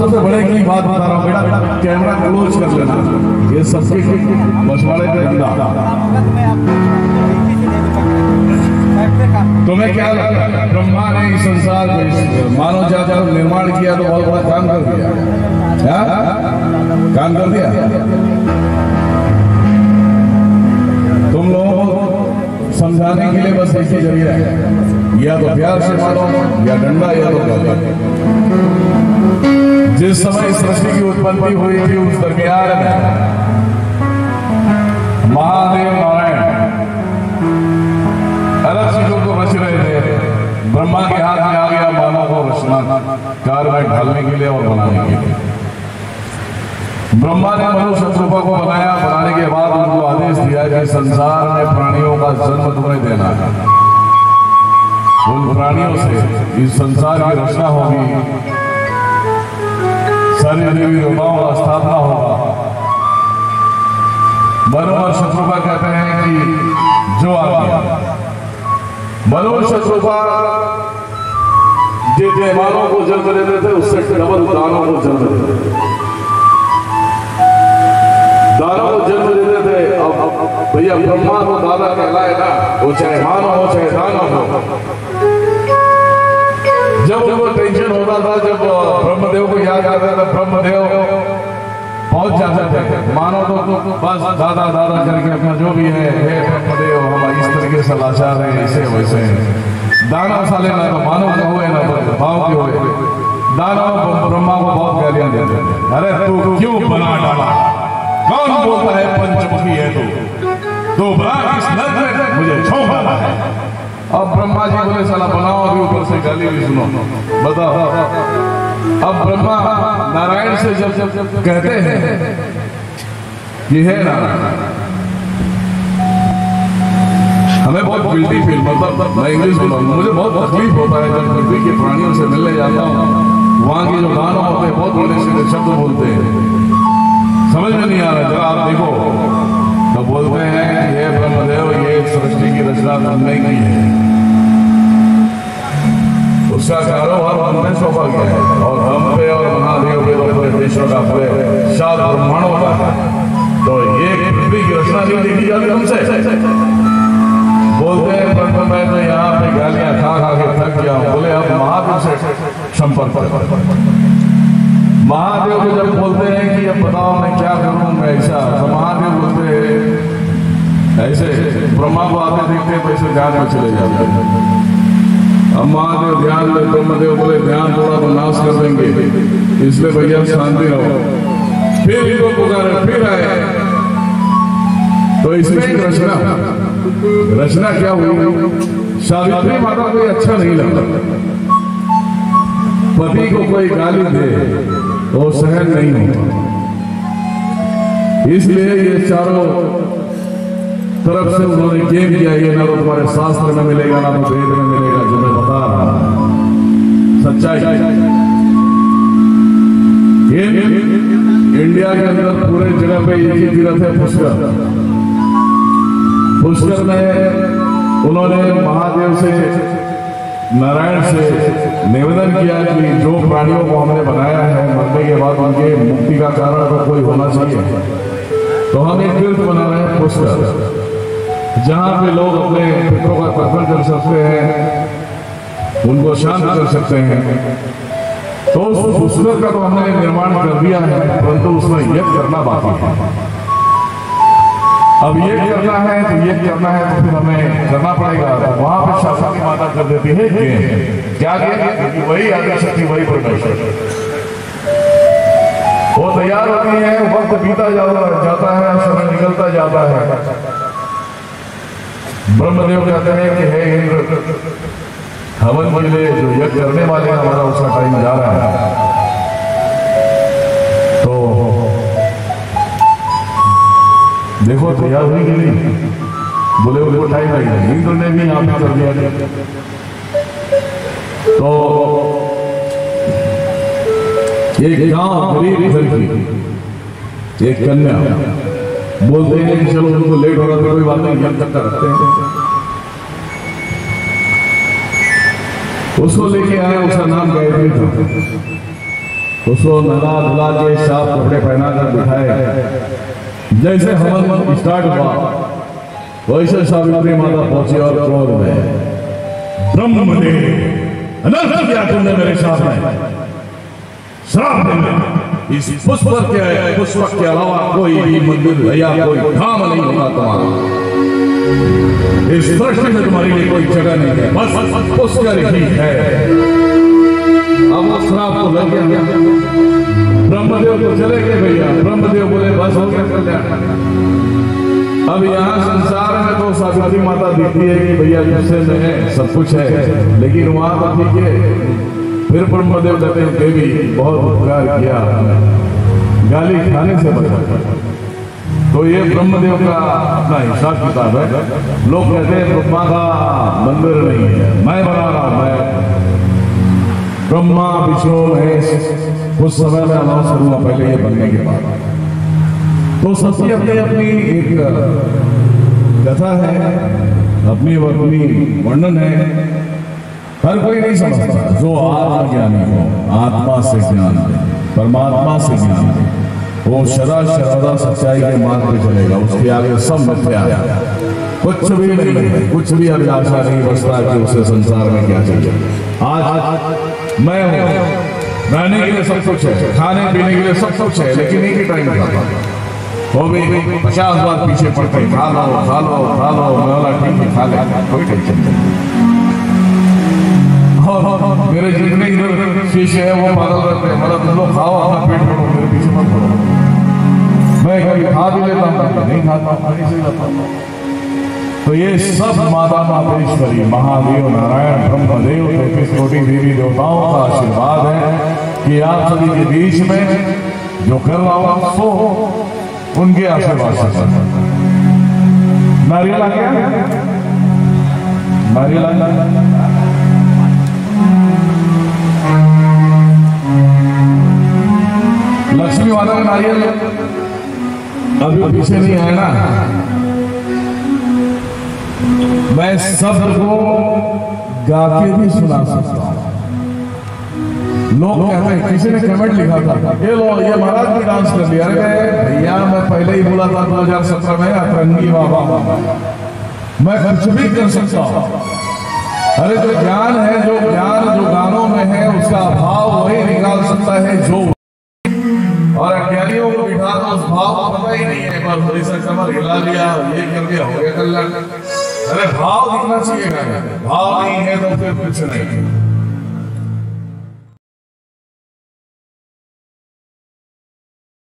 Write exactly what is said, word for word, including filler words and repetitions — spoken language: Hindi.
सबसे बड़े की बात बता रहा हूँ बेटा, कैमरा क्लोज कर लेना, ये सबके मछुआरे पे धंधा। तुम्हें क्या लगता है ब्रह्मा ने इस संसार को मानव जाति का निर्माण किया तो बहुत बड़ा काम कर दिया, क्या काम कर दिया? तुम लोगों को समझाने के लिए बस एक ही जरिया है, या तो प्यार से मारो या डंडा या तो गाली। जिस समय सृष्टि की उत्पत्ति हुई थी उस दरमियान में महादेव नारायण अलग चीजों को रच रहे थे। ब्रह्मा के हाथ में आ गया मानव को रचना कार में ढालने के लिए और बनाने के लिए। ब्रह्मा ने मनुष्य रूपा को बनाया, बनाने के बाद उनको आदेश दिया कि संसार में प्राणियों का जन्म तुम्हें देना है। उन प्राणियों से इस संसार की रचना होगी, सारी देवी देवताओं का स्थापना होगा। मनु और शत्रुपा कहते हैं कि जो आ गया मनु शत्रुपा जिन देवानों को जन्म देते थे उससे डबल दानों को जन्म देते थे, दानों को जन्म देते थे। अब भैया ब्रह्मा को दादा कहलाए ना, वो चाहे मानो हो चाहे दानव हो। जब जब टेंशन होता था, जब ब्रह्मदेव को याद आता था, ब्रह्मदेव पहुंच जाते थे। मानो तो बस दादा दादा करके अपना जो भी है, हे ब्रह्मदेव हम इस तरीके से लाचार है, ऐसे वैसे दानव साले ना तो मानव का हुए ना तो भाव के हुए। दानव ब्रह्मा को बहुत गालियां देते थे, अरे तू क्यों बना डाला, कौन बोलता है पंचमुखी है तू, तो बना किस नर में मुझे छोड़ डाला है। अब ब्रह्मा जी बोले साला बनाओ, अभी ऊपर से गाली भी सुनो, बताओ। अब ब्रह्मा नारायण से जब जब कहते हैं कि है नारायण, हमें बहुत गिल्टी फील, मतलब मैं इंग्लिश बोल मुझे बहुत तकलीफ होता है जब पृथ्वी के प्राणियों से मिलने जाता हूँ। वहां के जो दानव होते हैं बहुत बड़े से शब्द बोलते हैं, समझ में नहीं आ रहा। जरा आप देखो तो बोलते हैं कि हे ब्रह्मदेव ये सृष्टि की रचना तुमने की है, उसका कारोबार हम पे सौंपा गया है, और हम पे और महादेव पे और पूरे विश्व का पूरे सात ब्रह्मांडों का है, तो ये पृथ्वी की रचना नहीं देखी जाती तुमसे। बोलते हैं पर मैं तो यहाँ पे गालियां खा खा के थक गया हूँ। बोले अब महादेव से संपर्क कर। महादेव को जब बोलते हैं कि अब बताओ मैं क्या करूं मैं ऐसा, तो महादेव बोलते हैं ऐसे, ब्रह्मा को आते देखते तो ऐसे ध्यान में चले जाते हैं। अब महादेव ध्यान में, ब्रह्मदेव बोले ध्यान थोड़ा तो नाश कर देंगे, इसलिए भैया शांति रहो। फिर इनको पुकारे, फिर आए तो इसमें एक रचना रचना क्या हुई, सावित्री माता को अच्छा नहीं लगता, पति को कोई गाली दे तो सहन नहीं होता, इसलिए ये चारों तरफ से उन्होंने गेम किया। ये ना तो तुम्हारे शास्त्र में मिलेगा ना तो वेद में मिलेगा, जो मैं बता रहा हूं सच्चाई। इंडिया के अंदर पूरे जगह पे एक ही तीर्थ है पुष्कर। पुष्कर में उन्होंने महादेव से, नारायण से निवेदन किया कि जो प्राणियों को हमने बनाया है मरने के बाद उनके मुक्ति का कारण तो कोई होना चाहिए, तो हम एक तीर्थ बना रहे हैं पुष्कर, जहाँ पे लोग अपने पितरों का तर्पण कर सकते हैं, उनको शांत कर सकते हैं। तो उस पुष्कर का तो हमने निर्माण कर दिया है, परंतु उसमें यज्ञ करना बाकी है। अब ये करना है तो ये करना है तो फिर हमें करना पड़ेगा। तो वहां पे शास्त्री माता कर देती है क्या कि वही आदि शक्ति वही परमेश्वर, वो तैयार होती है, वक्त बीता जाता है, समय निकलता जाता है। ब्रह्मदेव कहते हैं कि हे इंद्र, हवन के लिए जो यज्ञ करने वाले हमारा उसका टाइम जा रहा है, तो देखो तैयार हुई कि नहीं। बोले वो टाइम लगेगा, इंद्र ने भी यहाँ पे कर दिया। तो एक गांव गरीब घर की एक कन्या बोलते हैं कि चलो उनको लेट हो रहा था, कोई बात नहीं, यज्ञ तक रखते हैं। उसको लेके आए, उसका नाम गायत्री था। उसको नला धुला के साफ कपड़े पहना कर बिठाए। जैसे हवन स्टार्ट हुआ वैसे सावित्री माता पहुंची और क्रोध में, ब्रह्मदेव अनर्थ किया तुमने मेरे सामने, श्राप देंगे। इस पुष्प के पुष्प के अलावा कोई भी मंदिर या कोई धाम नहीं होगा तुम्हारा। इस सृष्टि में तुम्हारे लिए कोई जगह नहीं है, बस पुष्कर ही है। अब वो श्राप तो लग गया, ब्रह्मदेव तो चले गए भैया। ब्रह्मदेव बोले बस हो गया कल्याण। अब यहाँ संसार में तो सावित्री माता दिखती है कि भैया गुस्से में है, सब कुछ है, लेकिन वहां तो ठीक है। फिर ब्रह्मदेव कहते हैं देवी बहुत उपकार किया, गाली खाने से बचा। तो ये ब्रह्मदेव का अपना हिसाब किताब है। लोग कहते हैं ब्रह्मा का मंदिर नहीं है, मैं बना रहा हूं। मैं ब्रह्मा विष्णु महेश उस समय में अनाउंस करूंगा, पहले ये बनने के बाद। तो सबकी अपनी अपनी एक कथा है, अपनी अपनी वर्णन है, हर कोई नहीं समझता। जो आत्मज्ञानी हो, आत्मा से ज्ञान दे, परमात्मा से ज्ञान दे, वो सदा सर्वदा सच्चाई के मार्ग पे चलेगा। उसके आगे सब मिथ्या है, कुछ भी नहीं है, कुछ भी अभिलाषा नहीं बचता कि उसे संसार में क्या चाहिए। आज मैं हूं, रहने के लिए सब कुछ है, खाने पीने के लिए सब कुछ है, लेकिन एक ही टाइम खाता वो भी पचास बार पीछे पड़ते, खा लो खा लो खा लो, वाला ठीक है खा ले, कोई टेंशन नहीं। मेरे जितने इधर शीशे है वो पागल रहते हैं, मतलब तुम लोग खाओ अपना पेट भरो, मेरे पीछे मत पड़ो। मैं कभी खा भी लेता हूँ, नहीं खाता हूँ। तो ये सब माता मातेश्वरी, महादेव, नारायण, ब्रह्मदेव, तैंतीस कोटि देवी देवताओं का आशीर्वाद है कि आप सभी के बीच में जो कर रहा हूं सो उनके आशीर्वाद से। नारियल आ गया, नारियल आ गया। लक्ष्मी माता का नारियल अभी पीछे नहीं है ना। मैं शब्द को गा के भी सुना सकता हूं। लोग कहते हैं, किसी ने कमेंट लिखा था, ये लो ये महाराज भी डांस कर लिया। अरे भैया मैं पहले ही बोला था दो हजार सत्रह में अतरंगी बाबा मैं कुछ भी कर सकता हूं। अरे जो ज्ञान है, जो ज्ञान जो गानों में है, उसका भाव वही निकाल सकता है जो, और अज्ञानियों को बिठा तो उस भाव को पता ही नहीं है, बस थोड़ी सा कमर हिला लिया, ये कर दिया, हो गया कल्याण। अरे भाव दिखना चाहिए, भाव नहीं है तो फिर कुछ नहीं।